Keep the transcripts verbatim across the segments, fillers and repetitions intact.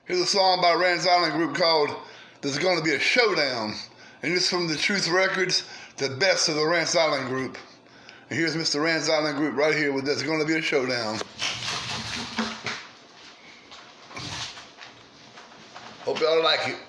Here's a song by Rance Island Group called There's Gonna Be a Showdown. And it's from the Truth Records, the best of the Rance Island Group. And here's Mister Rance Island Group right here with There's Gonna Be a Showdown. Hope y'all like it.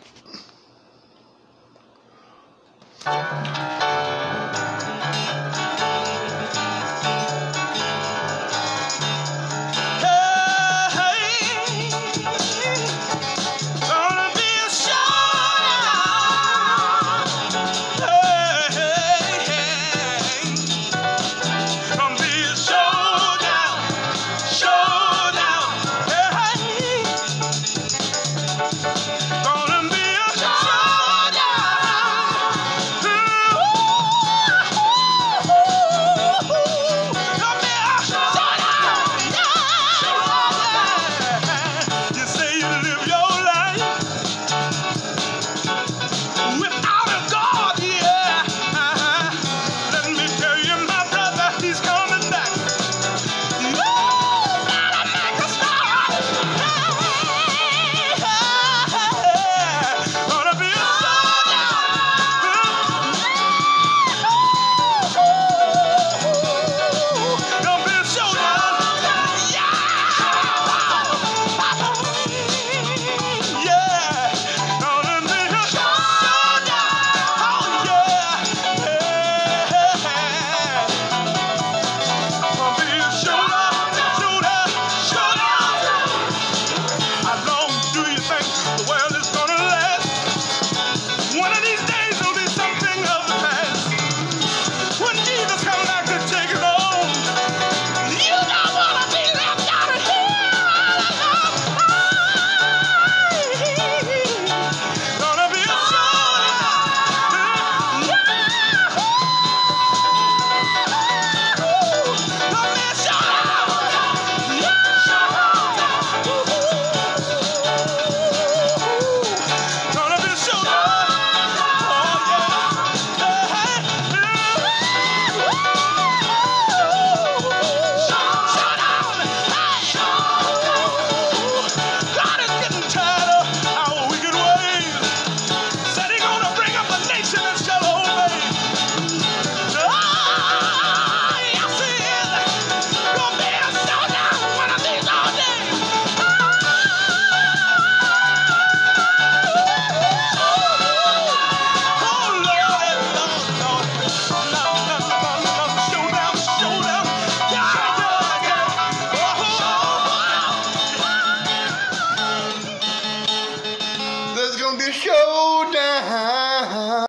There's gonna be a showdown.